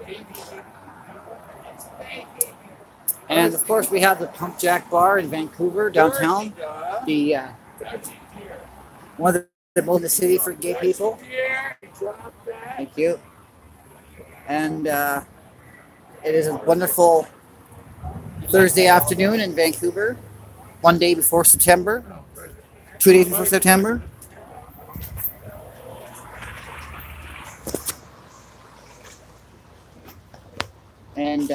And of course, we have the Pump Jack Bar in Vancouver, downtown. The one of the most in the city for gay people. Thank you. And it is a wonderful Thursday afternoon in Vancouver. One day before September. 2 days before September. And